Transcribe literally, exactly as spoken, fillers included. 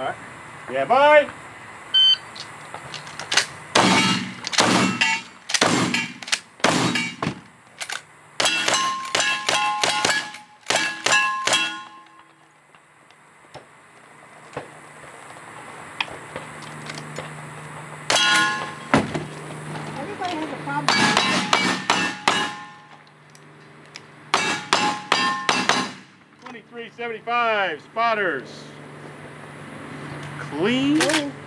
All right. Yeah, bye. Everybody has a problem. twenty-three seventy-five spotters. Clean.